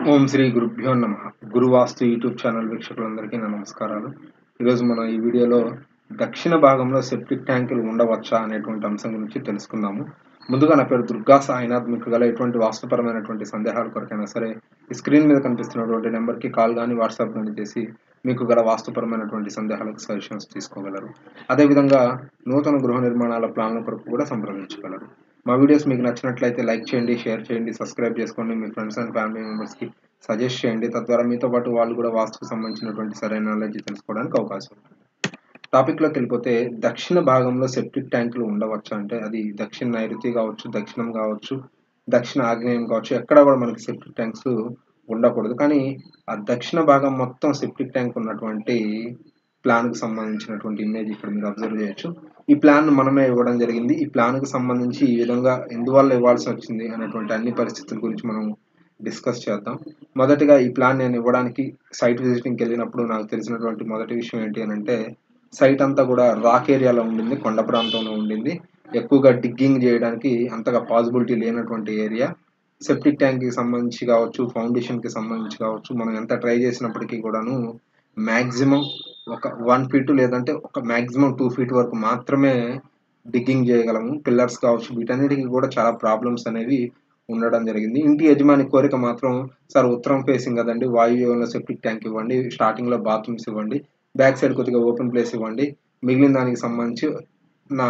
ఓం శ్రీ గురుభ్యో నమః. గురువాస్తు YouTube channel వీక్షకులందరికీ నా నమస్కారాలు. ఈరోజు మనం ఈ వీడియోలో దక్షిణ భాగంలో సెప్టిక్ ట్యాంకులు ఉండవచ్చా అనేటువంటి అంశం గురించి తెలుసుకుందాము. ముందుగా నా పేరు దుర్గా సాయినాథ్. మీకు గల ఎటువంటి వాస్తుపరమైనటువంటి సందేహాల కొరకైనా సరే ఈ స్క్రీన్ మీద కనిపిస్తున్నటువంటి నెంబర్కి కాల్ కానీ వాట్సాప్ కానీ చేసి మీకు గల వాస్తుపరమైనటువంటి సందేహాలకు సజెషన్స్ తీసుకోగలరు. అదేవిధంగా నూతన గృహ నిర్మాణాల ప్లాన్ల కొరకు కూడా సంప్రదించగలరు. మా వీడియోస్ మీకు నచ్చినట్లయితే లైక్ చేయండి, షేర్ చేయండి, సబ్స్క్రైబ్ చేసుకోండి, మీ ఫ్రెండ్స్ అండ్ ఫ్యామిలీ మెంబర్స్కి సజెస్ట్ చేయండి. తద్వారా మీతో పాటు వాళ్ళు కూడా వాస్తుకు సంబంధించినటువంటి సరైన నాలెడ్జ్ తెలుసుకోవడానికి అవకాశం ఉంటుంది. టాపిక్లోకి వెళ్ళిపోతే దక్షిణ భాగంలో సెప్టిక్ ట్యాంకులు ఉండవచ్చు అంటే అది దక్షిణ నైరుతి కావచ్చు, దక్షిణం కావచ్చు, దక్షిణ ఆగ్నేయం కావచ్చు, ఎక్కడ కూడా మనకి సెప్టిక్ ట్యాంక్స్ ఉండకూడదు. కానీ ఆ దక్షిణ భాగం మొత్తం సెప్టిక్ ట్యాంక్ ఉన్నటువంటి ప్లాన్కి సంబంధించినటువంటి ఇమేజ్ ఇక్కడ మీరు అబ్జర్వ్ చేయొచ్చు. ఈ ప్లాన్ మనమే ఇవ్వడం జరిగింది. ఈ ప్లాన్కి సంబంధించి ఈ విధంగా ఎందువల్ల ఇవ్వాల్సి వచ్చింది అనేటువంటి అన్ని పరిస్థితుల గురించి మనం డిస్కస్ చేద్దాం. మొదటిగా ఈ ప్లాన్ నేను ఇవ్వడానికి సైట్ విజిటింగ్కి వెళ్ళినప్పుడు నాకు తెలిసినటువంటి మొదటి విషయం ఏంటి అని అంటే, సైట్ అంతా కూడా రాక్ ఏరియాలో ఉండింది, కొండ ప్రాంతంలో ఉండింది. ఎక్కువగా డిగ్గింగ్ చేయడానికి అంతగా పాసిబిలిటీ లేనటువంటి ఏరియా. సెప్టిక్ ట్యాంక్కి సంబంధించి కావచ్చు, ఫౌండేషన్కి సంబంధించి కావచ్చు, మనం ఎంత ట్రై చేసినప్పటికీ కూడాను మ్యాక్సిమం ఒక 1 ఫీట్ లేదంటే ఒక మ్యాక్సిమం 2 ఫీట్ వరకు మాత్రమే డిగ్గింగ్ చేయగలము. పిల్లర్స్ కావచ్చు, వీటన్నిటికీ కూడా చాలా ప్రాబ్లమ్స్ అనేవి ఉండడం జరిగింది. ఇంటి యజమాని కోరిక మాత్రం, సార్ ఉత్తరం ఫేసింగ్ కదండి, వాయువ్యంలో సెప్టిక్ ట్యాంక్ ఇవ్వండి, స్టార్టింగ్లో బాత్రూమ్స్ ఇవ్వండి, బ్యాక్ సైడ్ కొద్దిగా ఓపెన్ ప్లేస్ ఇవ్వండి, మిగిలిన దానికి సంబంధించి నా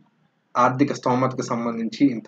ఆర్థిక స్తోమతకు సంబంధించి ఇంత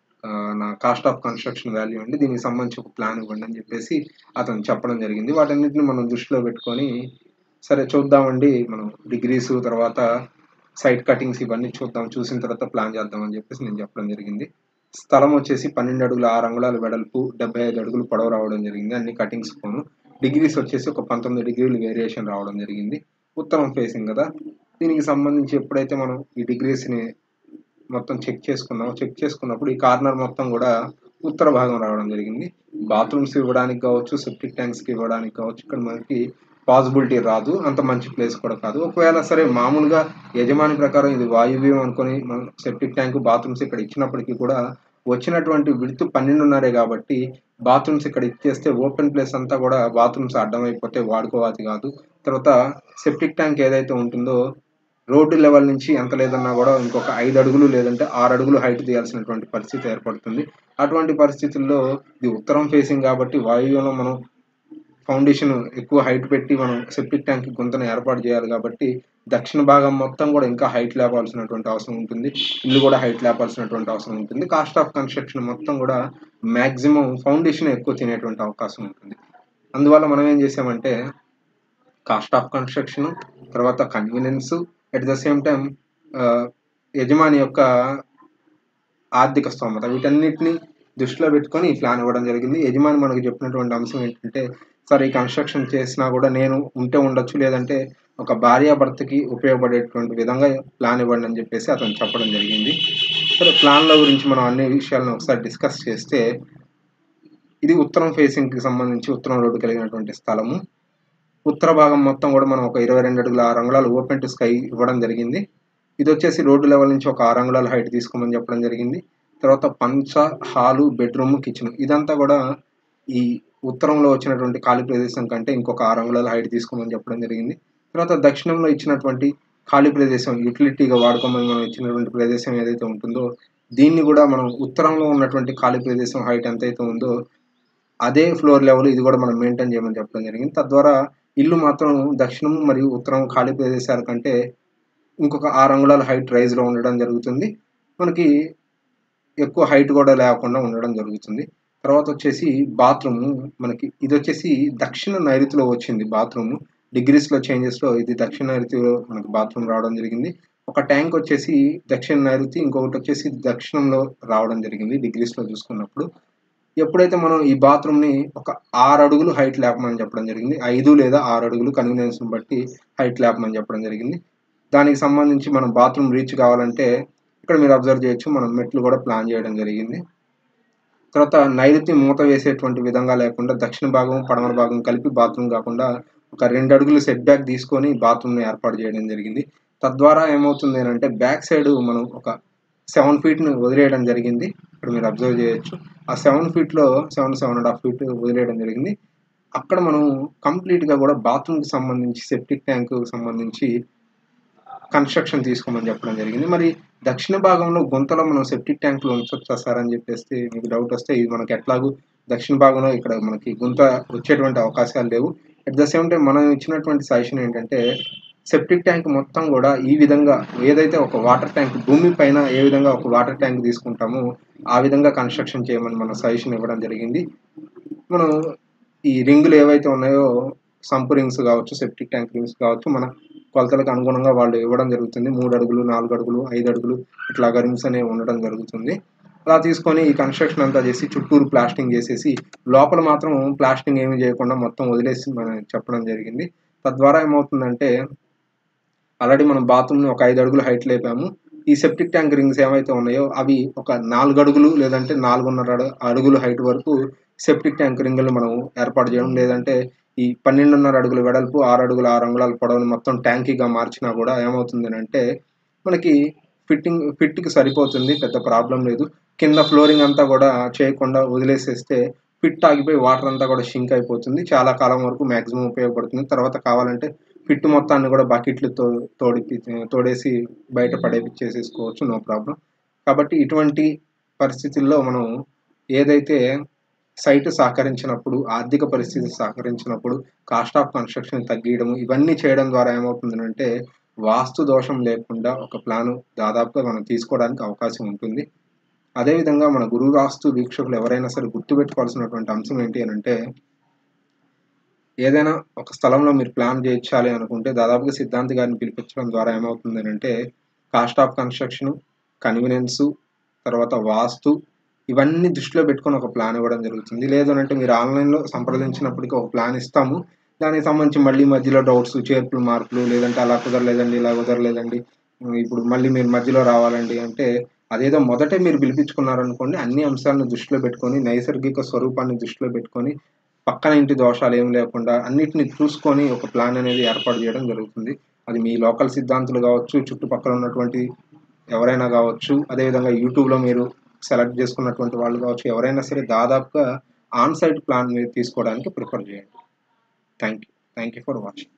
నా కాస్ట్ ఆఫ్ కన్స్ట్రక్షన్ వాల్యూ అండి, దీనికి సంబంధించి ఒక ప్లాన్ ఇవ్వండి అని చెప్పేసి అతను చెప్పడం జరిగింది. వాటన్నిటిని మనం దృష్టిలో పెట్టుకొని సరే చూద్దామండి, మనం డిగ్రీస్ తర్వాత సైట్ కటింగ్స్ ఇవన్నీ చూసిన తర్వాత ప్లాన్ చేద్దామని చెప్పేసి నేను చెప్పడం జరిగింది. స్థలం వచ్చేసి 12 అడుగుల 6 అంగుళాల వెడల్పు, 75 అడుగులు పొడవు రావడం జరిగింది. అన్ని కటింగ్స్ పోను. డిగ్రీస్ వచ్చేసి ఒక 19 డిగ్రీలు వేరియేషన్ రావడం జరిగింది. ఉత్తరం ఫేసింగ్ కదా, దీనికి సంబంధించి ఎప్పుడైతే మనం ఈ డిగ్రీస్ని మొత్తం చెక్ చేసుకున్నప్పుడు ఈ కార్నర్ మొత్తం కూడా ఉత్తర భాగం రావడం జరిగింది. బాత్రూమ్స్ ఇవ్వడానికి కావచ్చు, సెప్టిక్ ట్యాంక్స్కి ఇవ్వడానికి కావచ్చు, ఇక్కడ మనకి పాసిబిలిటీ రాదు. అంత మంచి ప్లేస్ కూడా కాదు. ఒకవేళ సరే మామూలుగా యజమాని ప్రకారం ఇది వాయువ్యం అనుకొని మనం సెప్టిక్ ట్యాంక్ బాత్రూమ్స్ ఇక్కడ ఇచ్చినప్పటికీ కూడా వచ్చినటువంటి విడ్త్ 12.5 కాబట్టి బాత్రూమ్స్ ఇక్కడ ఇచ్చేస్తే ఓపెన్ ప్లేస్ అంతా కూడా బాత్రూమ్స్ అడ్డమైపోతే వాడుకోవాలి కాదు. తర్వాత సెప్టిక్ ట్యాంక్ ఏదైతే ఉంటుందో రోడ్డు లెవెల్ నుంచి ఎంత లేదన్నా కూడా ఇంకొక 5 అడుగులు లేదంటే 6 అడుగులు హైట్ తీయాల్సినటువంటి పరిస్థితి ఏర్పడుతుంది. అటువంటి పరిస్థితుల్లో ఇది ఉత్తరం ఫేసింగ్ కాబట్టి వాయువ్యంలో మనం ఫౌండేషన్ ఎక్కువ హైట్ పెట్టి మనం సెప్టిక్ ట్యాంక్ గుంతను ఏర్పాటు చేయాలి కాబట్టి దక్షిణ భాగం మొత్తం కూడా ఇంకా హైట్ లేపాల్సినటువంటి అవసరం ఉంటుంది. ఇల్లు కూడా హైట్ లేపాల్సినటువంటి అవసరం ఉంటుంది. కాస్ట్ ఆఫ్ కన్స్ట్రక్షన్ మొత్తం కూడా మ్యాక్సిమం ఫౌండేషన్ ఎక్కువ తినేటువంటి అవకాశం ఉంటుంది. అందువల్ల మనం ఏం చేసామంటే కాస్ట్ ఆఫ్ కన్స్ట్రక్షన్, తర్వాత convenience, at the same time యజమాని యొక్క ఆర్థిక స్తోమత, వీటన్నిటిని దృష్టిలో పెట్టుకొని ఈ ప్లాన్ ఇవ్వడం జరిగింది. యజమాని మనకు చెప్పినటువంటి అంశం ఏంటంటే, సార్ ఈ కన్స్ట్రక్షన్ చేసినా కూడా నేను ఉంటే ఉండొచ్చు, లేదంటే ఒక భార్యాభర్తకి ఉపయోగపడేటువంటి విధంగా ప్లాన్ ఇవ్వండి అని చెప్పేసి అతను చెప్పడం జరిగింది. సరే, ప్లాన్ల గురించి మనం అన్ని విషయాలను ఒకసారి డిస్కస్ చేస్తే, ఇది ఉత్తరం ఫేసింగ్కి సంబంధించి ఉత్తరం రోడ్డు కలిగినటువంటి స్థలము. ఉత్తర భాగం మొత్తం కూడా మనం ఒక 22 అడుగుల 6 అంగుళాలు ఓపెన్ టు స్కై ఇవ్వడం జరిగింది. ఇది వచ్చేసి రోడ్డు లెవెల్ నుంచి ఒక 6 అంగుళాల హైట్ తీసుకోమని చెప్పడం జరిగింది. తర్వాత పంచ, హాలు, బెడ్రూమ్, కిచెన్ ఇదంతా కూడా ఈ ఉత్తరంలో వచ్చినటువంటి ఖాళీ ప్రదేశం కంటే ఇంకొక 6 అంగుళాల హైట్ తీసుకోమని చెప్పడం జరిగింది. తర్వాత దక్షిణంలో ఇచ్చినటువంటి ఖాళీ ప్రదేశం, యూటిలిటీగా వాడుకోమని మనం ఇచ్చినటువంటి ప్రదేశం ఏదైతే ఉంటుందో దీన్ని కూడా మనం ఉత్తరంలో ఉన్నటువంటి ఖాళీ ప్రదేశం హైట్ ఎంతైతే ఉందో అదే ఫ్లోర్ లెవెల్ ఇది కూడా మనం మెయింటైన్ చేయమని చెప్పడం జరిగింది. తద్వారా ఇల్లు మాత్రం దక్షిణం మరియు ఉత్తరం ఖాళీ ప్రదేశాల కంటే ఇంకొక 6 అంగుళాల హైట్ రైజ్లో ఉండడం జరుగుతుంది. మనకి ఎక్కువ హైట్ కూడా లేకుండా ఉండడం జరుగుతుంది. తర్వాత వచ్చేసి బాత్రూమ్, మనకి ఇది వచ్చేసి దక్షిణ నైరుతిలో వచ్చింది బాత్రూమ్. డిగ్రీస్లో చేంజెస్లో ఇది దక్షిణ నైరుతిలో మనకి బాత్రూమ్ రావడం జరిగింది. ఒక ట్యాంక్ వచ్చేసి దక్షిణ నైరుతి, ఇంకొకటి వచ్చేసి దక్షిణంలో రావడం జరిగింది డిగ్రీస్లో చూసుకున్నప్పుడు. ఎప్పుడైతే మనం ఈ బాత్రూమ్ని ఒక 6 అడుగులు హైట్ లేపమని చెప్పడం జరిగింది. 5 లేదా 6 అడుగులు కన్వీనియన్స్ని బట్టి హైట్ లేపమని చెప్పడం జరిగింది. దానికి సంబంధించి మనం బాత్రూమ్ రీచ్ కావాలంటే ఇక్కడ మీరు అబ్జర్వ్ చేయొచ్చు, మనం మెట్లు కూడా ప్లాన్ చేయడం జరిగింది. తర్వాత నైరుతి మూత వేసేటువంటి విధంగా లేకుండా దక్షిణ భాగం పడమర భాగం కలిపి బాత్రూమ్ కాకుండా ఒక 2 అడుగులు సెట్ బ్యాక్ తీసుకొని బాత్రూమ్ని ఏర్పాటు చేయడం జరిగింది. తద్వారా ఏమవుతుంది అంటే బ్యాక్ సైడ్ మనం ఒక 7 ఫీట్ని వదిలేయడం జరిగింది. ఇక్కడ మీరు అబ్జర్వ్ చేయొచ్చు. ఆ 7 ఫీట్‌లో 7.5 ఫీట్ వదిలేయడం జరిగింది. అక్కడ మనం కంప్లీట్‌గా కూడా బాత్రూమ్‌కి సంబంధించి సెప్టిక్ ట్యాంక్‌కి సంబంధించి కన్‌స్ట్రక్షన్ తీసుకోమని చెప్పడం జరిగింది. మరి దక్షిణ భాగంలో గుంతలో మనం సెప్టిక్ ట్యాంక్‌లు ఉంచొచ్చా సార్ అని చెప్పేసి మీకు డౌట్ వస్తే, ఇది మనకి ఎట్లాగూ దక్షిణ భాగంలో ఇక్కడ మనకి గుంత వచ్చేటువంటి అవకాశాలు లేవు. అట్ ద సేమ్ టైమ్ మనం ఇచ్చినటువంటి సజెషన్ ఏంటంటే, సెప్టిక్ ట్యాంక్ మొత్తం కూడా ఈ విధంగా ఏదైతే ఒక వాటర్ ట్యాంక్ భూమి పైన ఏ విధంగా ఒక వాటర్ ట్యాంక్ తీసుకుంటామో ఆ విధంగా కన్‌స్ట్రక్షన్ చేయమని మనం సజెషన్ ఇవ్వడం జరిగింది. మనం ఈ రింగులు ఏవైతే ఉన్నాయో సంప్ రింగ్స్ కావచ్చు, సెప్టిక్ ట్యాంక్ రింగ్స్ కావచ్చు, మన కొలతలకు అనుగుణంగా వాళ్ళు ఇవ్వడం జరుగుతుంది. 3 అడుగులు, 4 అడుగులు, 5 అడుగులు ఇట్లాగా రింగ్స్ అనేవి ఉండడం జరుగుతుంది. అలా తీసుకొని ఈ కన్‌స్ట్రక్షన్ అంతా చేసి చుట్టూరు ప్లాస్టింగ్ చేసేసి, లోపల మాత్రం ప్లాస్టింగ్ ఏమీ చేయకుండా మొత్తం వదిలేసి మనం చెప్పడం జరిగింది. తద్వారా ఏమవుతుందంటే, ఆల్రెడీ మనం బాత్రూమ్‌ని ఒక 5 అడుగులు హైట్ లేపాము. ఈ సెప్టిక్ ట్యాంక్ రింగ్స్ ఏవైతే ఉన్నాయో అవి ఒక 4 అడుగులు లేదంటే 4.5 అడుగులు హైట్ వరకు సెప్టిక్ ట్యాంక్ రింగులు మనం ఏర్పాటు చేయడం. లేదంటే ఈ 12.5 అడుగుల వెడల్పు, 6 అడుగుల 6 అంగుళాల పొడవును మొత్తం ట్యాంకీగా మార్చినా కూడా ఏమవుతుందనంటే, మనకి ఫిట్‌కి సరిపోతుంది. పెద్ద ప్రాబ్లమ్ లేదు. కింద ఫ్లోరింగ్ అంతా కూడా చేయకుండా వదిలేసేస్తే ఫిట్ ఆగిపోయి వాటర్ అంతా కూడా షింక్ అయిపోతుంది. చాలా కాలం వరకు మాక్సిమం ఉపయోగపడుతుంది. తర్వాత కావాలంటే ఫిట్ మొత్తాన్ని కూడా బకెట్‌లతో తోడేసి బయట పడేపిచ్చేసేసుకోవచ్చు. No problem. కాబట్టి ఇటువంటి పరిస్థితుల్లో మనం ఏదైతే సైట్ సహకరించినప్పుడు, ఆర్థిక పరిస్థితి సహకరించినప్పుడు కాస్ట్ ఆఫ్ కన్‌స్ట్రక్షన్ తగ్గియడము, ఇవన్నీ చేయడం ద్వారా ఏమవుతుందనంటే, వాస్తు దోషం లేకుండా ఒక ప్లాను దాదాపుగా మనం తీసుకోవడానికి అవకాశం ఉంటుంది. అదేవిధంగా మన గురు వాస్తు వీక్షకులు ఎవరైనా సరే గుర్తుపెట్టుకోవాల్సినటువంటి అంశం ఏంటి అనంటే, ఏదైనా ఒక స్థలంలో మీరు ప్లాన్ చేయించాలి అనుకుంటే దాదాపుగా సిద్ధాంతి గారిని పిలిపించడం ద్వారా ఏమవుతుందనంటే, కాస్ట్ ఆఫ్ కన్‌స్ట్రక్షను, కన్వీనియన్సు, తర్వాత వాస్తు ఇవన్నీ దృష్టిలో పెట్టుకొని ఒక ప్లాన్ ఇవ్వడం జరుగుతుంది. లేదు అనంటే మీరు ఆన్‌లైన్‌లో సంప్రదించినప్పటికి ఒక ప్లాన్ ఇస్తాము. దానికి సంబంధించి మళ్ళీ మధ్యలో డౌట్స్, చేర్పులు, మార్పులు, లేదంటే అలా కుదరలేదండి, ఇలా కుదరలేదండి. ఇప్పుడు మళ్ళీ మీరు మధ్యలో రావాలండి అంటే, అదేదో మొదటే మీరు పిలిపించుకున్నారనుకోండి, అన్ని అంశాలను దృష్టిలో పెట్టుకొని, నైసర్గిక స్వరూపాన్ని దృష్టిలో పెట్టుకొని, పక్కన ఇంటి దోషాలు ఏమి లేకుండా అన్నిటిని చూసుకొని ఒక ప్లాన్ అనేది ఏర్పాటు చేయడం జరుగుతుంది. అది మీ లోకల్ సిద్ధాంతులు కావచ్చు, చుట్టుపక్కల ఉన్నటువంటి ఎవరైనా కావచ్చు, అదేవిధంగా యూట్యూబ్‌లో మీరు సెలెక్ట్ చేసుకున్నటువంటి వాళ్ళు కావచ్చు, ఎవరైనా సరే దాదాపుగా ఆన్ సైట్ ప్లాన్ మీరు తీసుకోవడానికి ప్రిఫర్ చేయండి. Thank you. Thank you for watching.